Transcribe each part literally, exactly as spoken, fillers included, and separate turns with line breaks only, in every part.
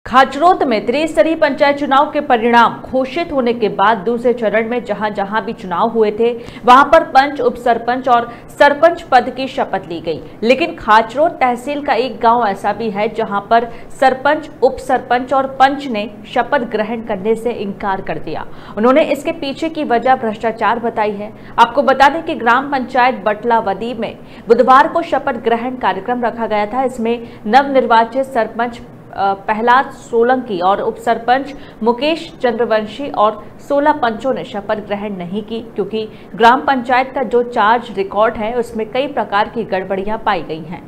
खाचरोद में त्रिस्तरीय पंचायत चुनाव के परिणाम घोषित होने के बाद दूसरे चरण में जहां जहां भी चुनाव हुए थे वहां पर पंच, उप सरपंच और सरपंच पद की शपथ ली गई। लेकिन खाचरोद तहसील का एक गांव ऐसा भी है जहां पर सरपंच, उप सरपंच और पंच ने शपथ ग्रहण करने से इनकार कर दिया। उन्होंने इसके पीछे की वजह भ्रष्टाचार बताई है। आपको बता दें कि ग्राम पंचायत बटलावदी में बुधवार को शपथ ग्रहण कार्यक्रम रखा गया था। इसमें नवनिर्वाचित सरपंच प्रहलाद सोलंकी और उप सरपंच मुकेश चंद्रवंशी और सोलह पंचों ने शपथ ग्रहण नहीं की, क्योंकि ग्राम पंचायत का जो चार्ज रिकॉर्ड है उसमें कई प्रकार की गड़बड़ियां पाई गई हैं।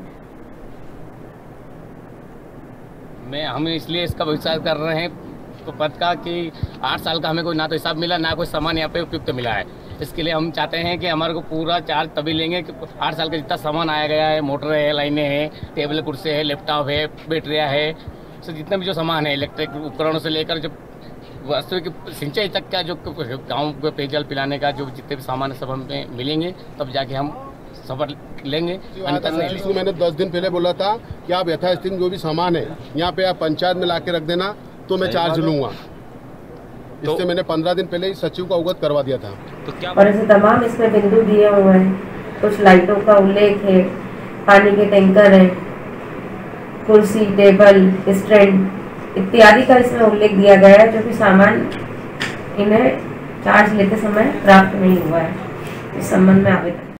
मैं हम इसलिए इसका विचार कर रहे हैं तो पद का कि आठ साल का हमें कोई ना तो हिसाब मिला, ना कोई सामान यहाँ पे उपयुक्त मिला है। इसके लिए हम चाहते हैं कि हमारे को पूरा चार्ज तभी लेंगे कि आठ साल का जितना सामान आया गया है, मोटर है, लाइनें हैं, टेबल कुर्सी है, लैपटॉप है, बैटरियाँ है, तो जितना भी जो सामान है इलेक्ट्रिक उपकरणों से लेकर जो वास्तविक सिंचाई तक का जो गाँव को पेयजल पिलाने का जो जितने भी सामान है सब हमें मिलेंगे, तब जाके हम सफर लेंगे।
इसको मैंने दस दिन पहले बोला था कि आप यथास्थिति जो भी सामान है यहाँ पे आप पंचायत में ला के रख देना तो मैं चार्ज लूँगा। तो इससे मैंने पंद्रह दिन पहले ही सचिव को अवगत करवा दिया था।
तो क्या और ऐसे तमाम इसमें बिंदु दिए हुए हैं। कुछ लाइटों का उल्लेख है, पानी के टैंकर है, कुर्सी, टेबल, स्टैंड इत्यादि का इसमें उल्लेख दिया गया है, जो कि सामान इन्हें चार्ज लेते समय प्राप्त नहीं हुआ है। इस संबंध में आवेदन